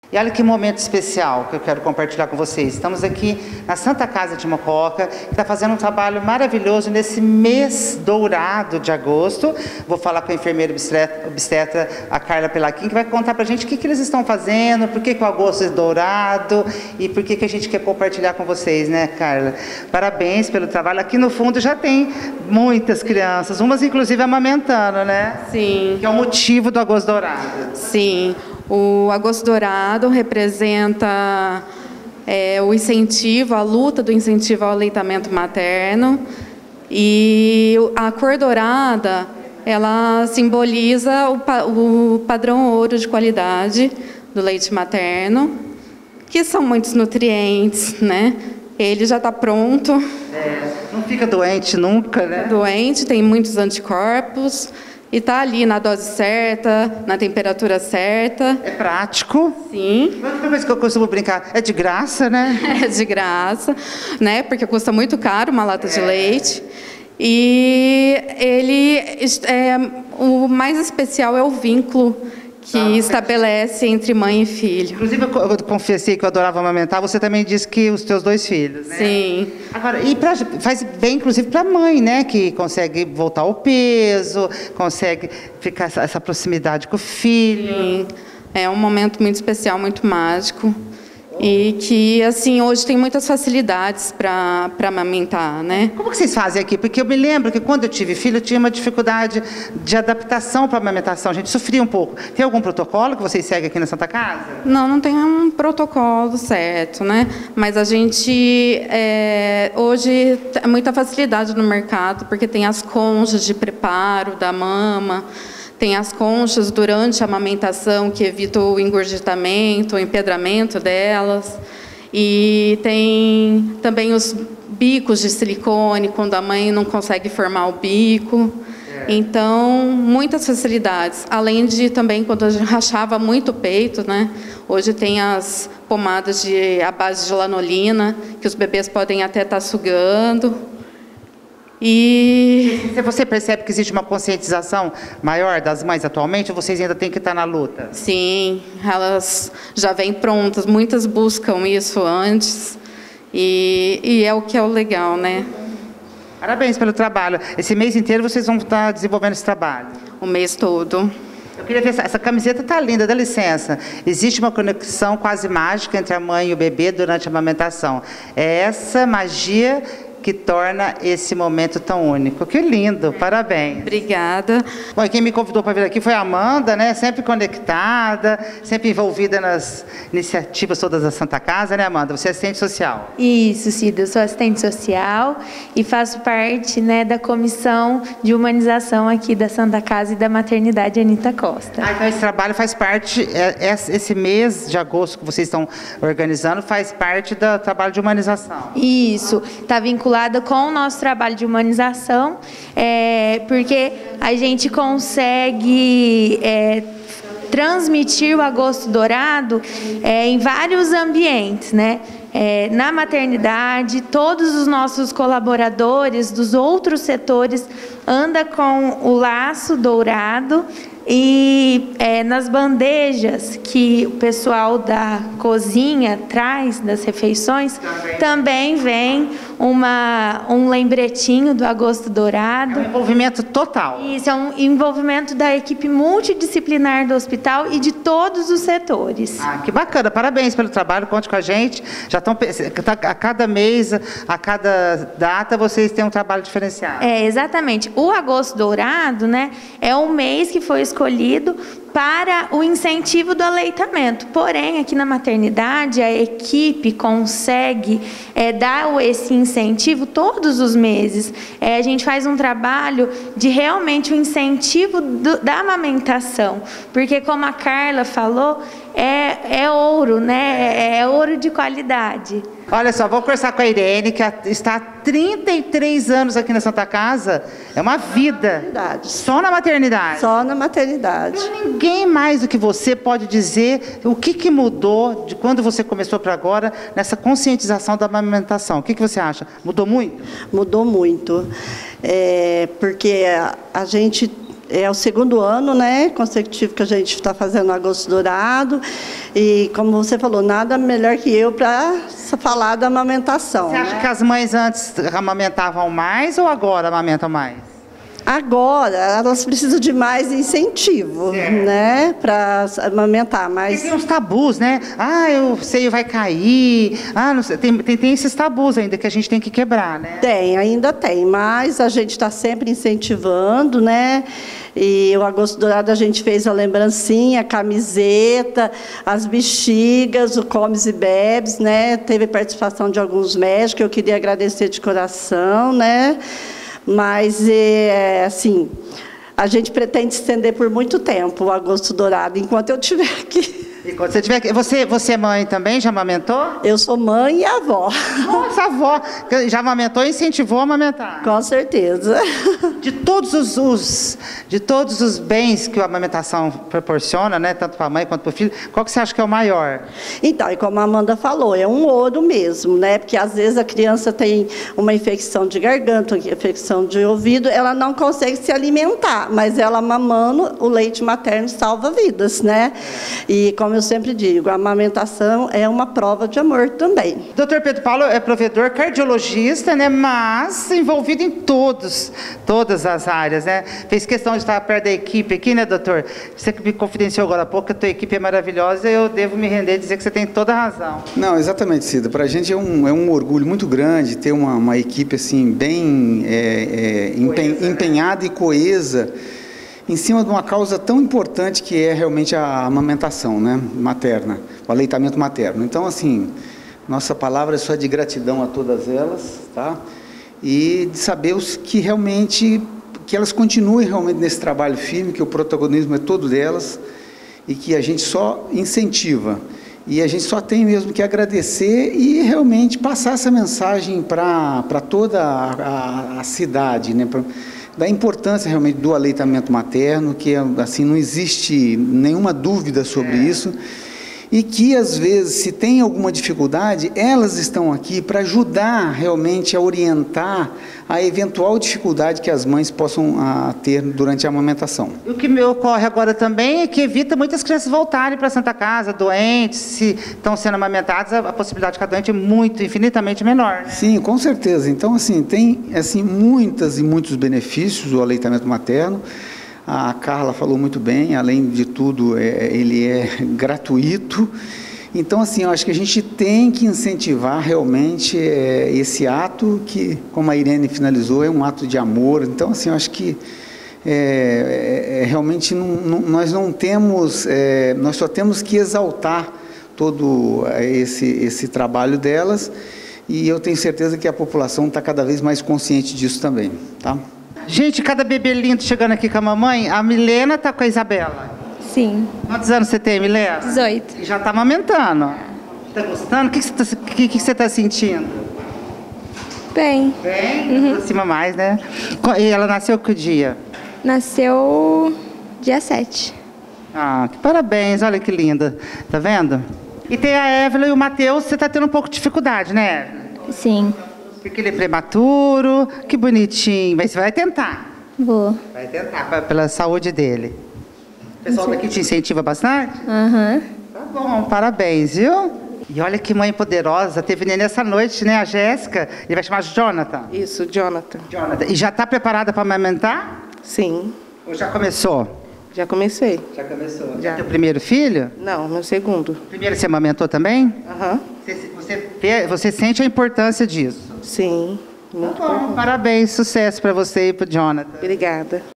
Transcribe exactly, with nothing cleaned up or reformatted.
E olha que momento especial que eu quero compartilhar com vocês. Estamos aqui na Santa Casa de Mococa, que está fazendo um trabalho maravilhoso nesse mês dourado de agosto. Vou falar com a enfermeira obstetra, obstetra a Carla Pelaquim, que vai contar para a gente o que, que eles estão fazendo, por que, que o agosto é dourado e por que, que a gente quer compartilhar com vocês, né, Carla? Parabéns pelo trabalho. Aqui no fundo já tem muitas crianças, umas inclusive amamentando, né? Sim. Que é o motivo do agosto dourado. Sim. O Agosto Dourado representa é, o incentivo, a luta do incentivo ao aleitamento materno. E a cor dourada, ela simboliza o, pa o padrão ouro de qualidade do leite materno, que são muitos nutrientes, né? Ele já está pronto. É, não fica doente nunca, né? Doente, tem muitos anticorpos. E está ali na dose certa, na temperatura certa. É prático. Sim. Mas uma coisa que eu costumo brincar, é de graça, né? É de graça, né? Porque custa muito caro uma lata é. de leite. E ele, é, o mais especial é o vínculo que ah, estabelece é. entre mãe e filho. Inclusive, eu, eu confessei que eu adorava amamentar, você também disse que os teus dois filhos, né? Sim. Agora, e pra, faz bem, inclusive, para a mãe, né? Que consegue voltar ao peso, consegue ficar essa, essa proximidade com o filho. Sim. É um momento muito especial, muito mágico. E que, assim, hoje tem muitas facilidades para amamentar, né? Como que vocês fazem aqui? Porque eu me lembro que quando eu tive filho, eu tinha uma dificuldade de adaptação para a amamentação. A gente sofria um pouco. Tem algum protocolo que vocês seguem aqui na Santa Casa? Não, não tem um protocolo certo, né? Mas a gente, é, hoje, tem muita facilidade no mercado, porque tem as conchas de preparo da mama, tem as conchas durante a amamentação, que evita o engurgitamento, o empedramento delas. E tem também os bicos de silicone, quando a mãe não consegue formar o bico. É. Então, muitas facilidades. Além de também, quando a gente rachava muito o peito, né? Hoje tem as pomadas de, à base de lanolina, que os bebês podem até estar sugando. E você percebe que existe uma conscientização maior das mães atualmente, ou vocês ainda têm que estar na luta? Sim, elas já vêm prontas, muitas buscam isso antes, e, e é o que é o legal, né? Parabéns pelo trabalho. Esse mês inteiro vocês vão estar desenvolvendo esse trabalho? O mês todo. Eu queria ver, essa camiseta está linda, dá licença. Existe uma conexão quase mágica entre a mãe e o bebê durante a amamentação. É essa magia que torna esse momento tão único. Que lindo, parabéns. Obrigada. Bom, e quem me convidou para vir aqui foi a Amanda, né? Sempre conectada, sempre envolvida nas iniciativas todas da Santa Casa, né, Amanda? Você é assistente social. Isso, Cida, eu sou assistente social e faço parte, né, da comissão de humanização aqui da Santa Casa e da Maternidade Anita Costa. Ah, então esse trabalho faz parte, é, esse mês de agosto que vocês estão organizando, faz parte do trabalho de humanização. Isso, está vinculado com o nosso trabalho de humanização, é, porque a gente consegue é, transmitir o Agosto Dourado é, em vários ambientes, né? É, na maternidade, todos os nossos colaboradores dos outros setores andam com o laço dourado. E é, nas bandejas que o pessoal da cozinha traz das refeições, também vem uma, um lembretinho do Agosto Dourado. É um envolvimento total. Isso, é um envolvimento da equipe multidisciplinar do hospital e de todos os setores. Ah, que bacana, parabéns pelo trabalho, conte com a gente. Já estão, a cada mês, a cada data, vocês têm um trabalho diferenciado. É, exatamente. O Agosto Dourado, né, é um mês que foi escolhido para o incentivo do aleitamento. Porém, aqui na maternidade, a equipe consegue é, dar esse incentivo todos os meses. É, a gente faz um trabalho de realmente o incentivo do, da amamentação. Porque, como a Carla falou, é, é ouro, né? É ouro de qualidade. Olha só, vou conversar com a Irene, que está há trinta e três anos aqui na Santa Casa. É uma vida. Só na maternidade. Só na maternidade. Então, ninguém mais do que você pode dizer o que, que mudou de quando você começou para agora nessa conscientização da amamentação. O que, que você acha? Mudou muito? Mudou muito. É, porque a, a gente É o segundo ano, né, consecutivo que a gente está fazendo Agosto Dourado. E, como você falou, nada melhor que eu para falar da amamentação. Você acha né? que as mães antes amamentavam mais ou agora amamentam mais? Agora, elas precisam de mais incentivo, certo. né, para amamentar. Mas Porque tem uns tabus, né? Ah, o seio vai cair. Ah, não sei. Tem, tem, tem esses tabus ainda que a gente tem que quebrar, né? tem, ainda tem, mas a gente está sempre incentivando, né? E o Agosto Dourado a gente fez a lembrancinha, a camiseta, as bexigas, o Comes e Bebes, né? Teve participação de alguns médicos, eu queria agradecer de coração, né? Mas, é, assim, a gente pretende estender por muito tempo o Agosto Dourado, enquanto eu estiver aqui. E quando você tiver aqui, você, você é mãe também? Já amamentou? Eu sou mãe e avó. Nossa, avó. Já amamentou e incentivou a amamentar? Com certeza. De todos os, os, de todos os bens que a amamentação proporciona, né, tanto para a mãe quanto para o filho, qual que você acha que é o maior? Então, e como a Amanda falou, é um ouro mesmo, né? Porque às vezes a criança tem uma infecção de garganta, uma infecção de ouvido, ela não consegue se alimentar, mas ela mamando, o leite materno salva vidas, né? E como eu sempre digo, a amamentação é uma prova de amor também. doutor Pedro Paulo é provedor cardiologista, né, mas envolvido em todos, todas as áreas, né? Fez questão de estar perto da equipe aqui, né, doutor? Você que me confidenciou agora há pouco que a tua equipe é maravilhosa, eu devo me render e dizer que você tem toda a razão. Não, exatamente, Cida. Para a gente é um, é um orgulho muito grande ter uma, uma equipe assim, bem é, é, empen, coesa, empenhada, né? E coesa, em cima de uma causa tão importante que é realmente a amamentação, né, materna, o aleitamento materno. Então, assim, nossa palavra é só de gratidão a todas elas, tá? E de saber os que realmente, que elas continuem realmente nesse trabalho firme, que o protagonismo é todo delas e que a gente só incentiva. E a gente só tem mesmo que agradecer e realmente passar essa mensagem para para toda a, a, a cidade, né? Pra, da importância realmente do aleitamento materno, que assim não existe nenhuma dúvida sobre é. isso, e que às vezes, se tem alguma dificuldade, elas estão aqui para ajudar realmente a orientar a eventual dificuldade que as mães possam a, ter durante a amamentação. O que me ocorre agora também é que evita muitas crianças voltarem para a Santa Casa, doentes, se estão sendo amamentadas, a, a possibilidade de ficar doente é muito, infinitamente menor, né? Sim, com certeza. Então, assim, tem assim, muitas e muitos benefícios do aleitamento materno. A Carla falou muito bem, além de tudo, é, ele é gratuito. Então, assim, eu acho que a gente tem que incentivar realmente é, esse ato que, como a Irene finalizou, é um ato de amor. Então, assim, eu acho que é, é, realmente não, não, nós não temos, é, nós só temos que exaltar todo esse, esse trabalho delas, e eu tenho certeza que a população está cada vez mais consciente disso também, tá? Gente, cada bebê lindo chegando aqui com a mamãe. A Milena está com a Isabela. Sim. Quantos anos você tem, Milena? dezoito. E já está amamentando. Está gostando? O que, que, você está que, que tá sentindo? Bem. Bem? Uhum. Aproxima mais, né? E ela nasceu que dia? Nasceu dia sete. Ah, que parabéns. Olha que linda. Tá vendo? E tem a Evelyn e o Matheus. Você está tendo um pouco de dificuldade, né, Evelyn? Sim. Porque ele é prematuro, que bonitinho. Mas você vai tentar. Vou. Vai tentar, pra, pela saúde dele. O pessoal daqui te incentiva bastante? Aham. Uhum. Tá bom, parabéns, viu? E olha que mãe poderosa. Teve neném essa noite, né? A Jéssica. Ele vai chamar Jonathan. Isso, Jonathan. Jonathan. E já está preparada para amamentar? Sim. Ou já começou? Já comecei. Já começou. Já. É teu primeiro filho? Não, meu segundo. Primeiro você amamentou também? Aham. Uhum. Você, você, vê, você sente a importância disso? Sim. Muito tá bom, parabéns, sucesso para você e para o Jonathan. Obrigada.